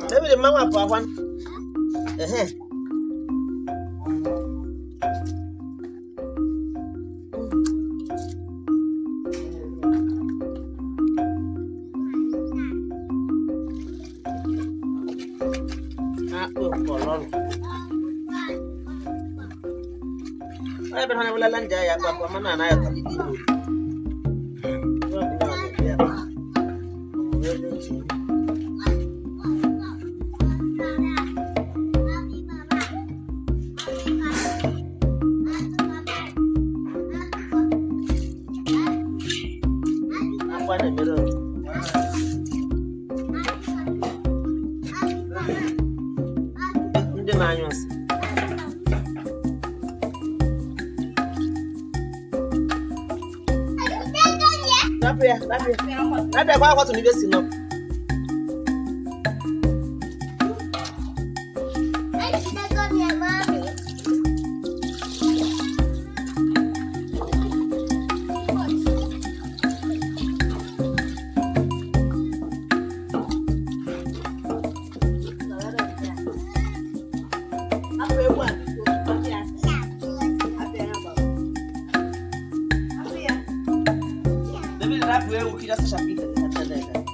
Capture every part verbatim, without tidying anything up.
Maybe the mama for one. Eh. Ah, oh, kolon. Ay, pero na wala lang jaya kwa kwa mana na ya kalidi. Lapia, lapia. Lapia kwa kwa tunivesi no. Wewe ukija sasa pita tafadhali.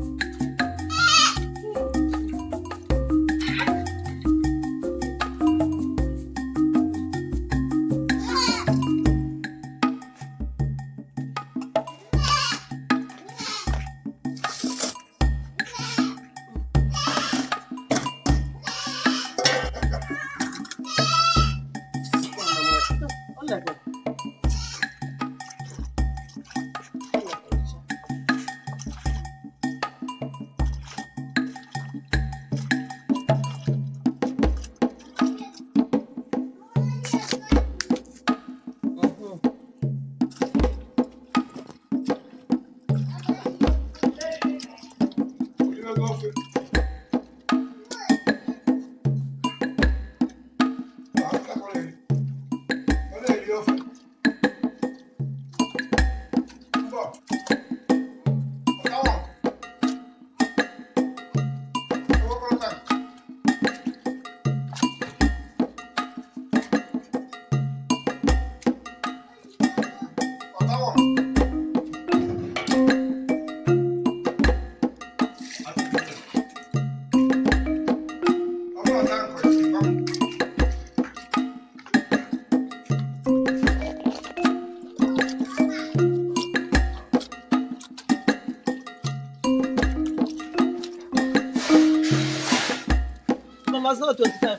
Mas não twenty-five.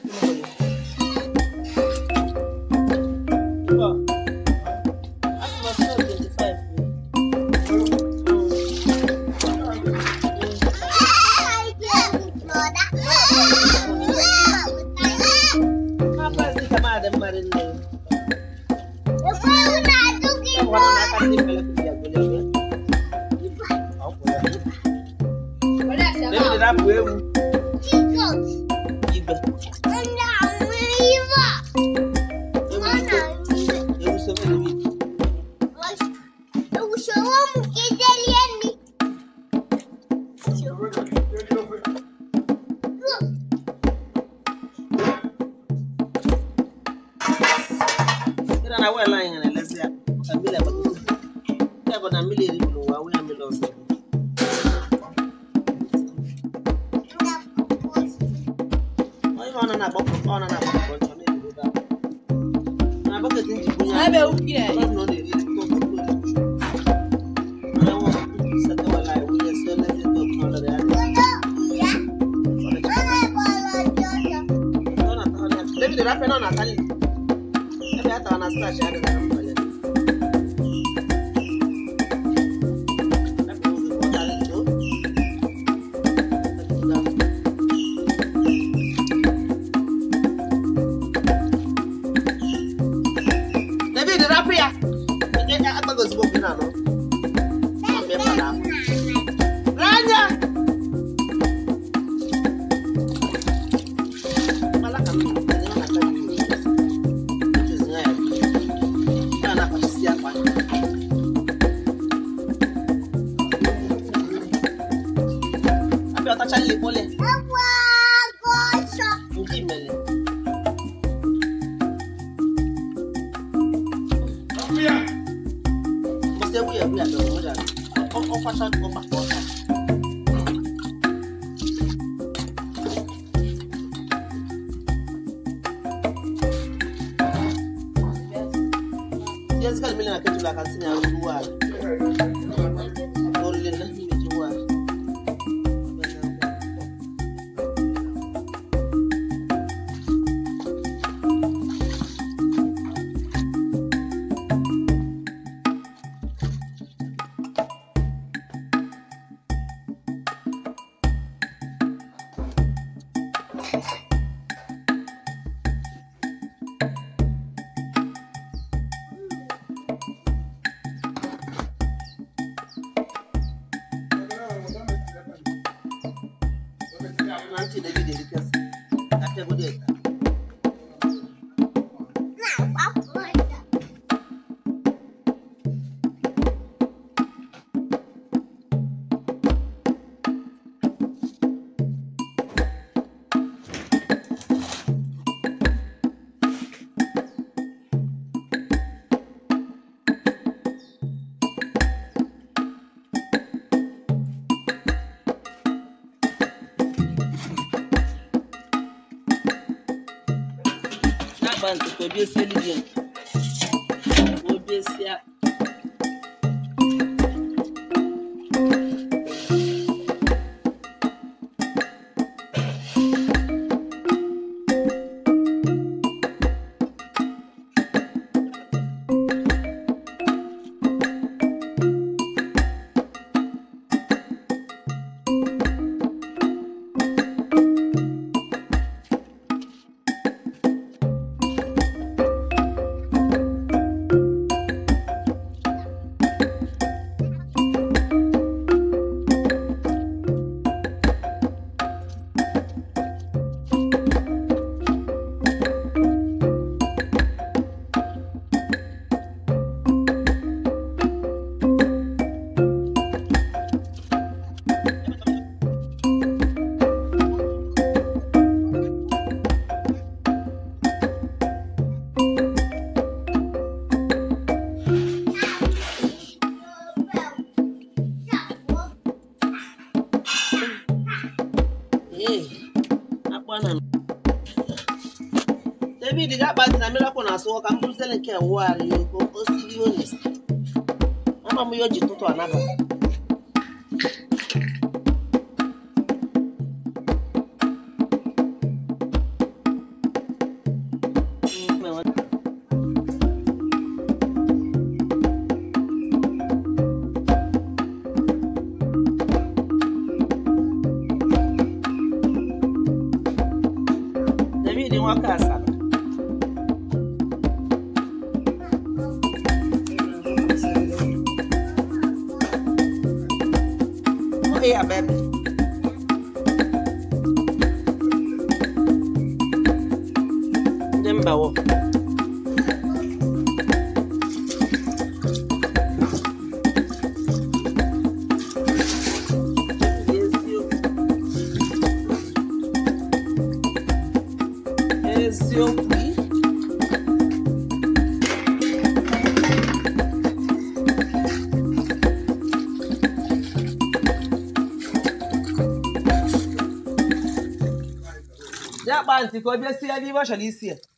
Well, as mas não twenty-five. Apa sih kamar ada marin ni? Eu vou usar tu que. Agora na casa de pela que dia boleh. Boleh. Boleh dah buat. Na wela ina elezea kamila bado. Kwa na mili ribu wa wewe mlozo. Wao wana na boko, wana na boko chone ndio. Na boko tinji kunya. Abe ukie. Bado ndio ndio kwa kwa. Ana wa sasa wala wewe sio na ndio kwa la ya. Ona ona. David rape na Natali. Hata wanastaa shahada za kufanya. David rapia. Ngeke hata gozibo kuna no. Ranja. Malaka mimi. Apa tak cari boleh? Apa? kwasha do ba ko. Yes, kan mila na ketu la kasini ya ruwa. Orle na ni ruwa. Nanti David dedikas. Kata gede. Bantu ko bi seli bien. O bi sia. David ga ba na mela ko na so ka mbuzele nke wari ko o siri honest. Ama mu yo ji toto anaba. David wa kasa. Yeah, baby. Dembawo. Yes, you. Yes, you. Ya banti ko bi sia bi ba shali sia.